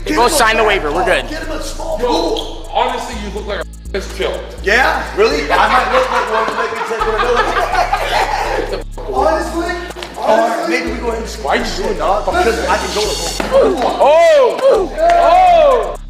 Both sign the waiver. We're good. Get him a small Yo, pool. honestly, you look like a chill. Yeah? Really? I might look like one to make me take one of those. Honestly? Alright, maybe we go ahead and squash. Why are you doing that? Because I can go. Oh! Oh!